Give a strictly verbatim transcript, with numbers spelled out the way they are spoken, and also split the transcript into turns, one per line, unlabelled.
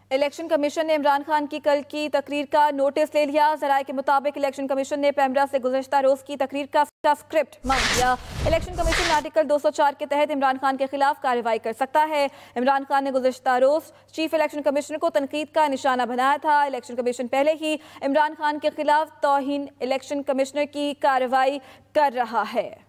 Election commission ने इमरान खान की कल की तकरीर का नोटिस ले लिया। जराये के मुताबिक इलेक्शन कमीशन ने पैमरा से गुज़श्ता रोज की तकरीर का, का स्क्रिप्ट मांग लिया। इलेक्शन कमीशन आर्टिकल दो सौ चार के तहत इमरान खान के खिलाफ कार्रवाई कर सकता है। इमरान खान ने गुज़श्ता रोज चीफ इलेक्शन कमिश्नर को तनकीद का निशाना बनाया था। इलेक्शन कमीशन पहले ही इमरान खान के खिलाफ तौहीन इलेक्शन कमिश्नर की कार्रवाई कर रहा है।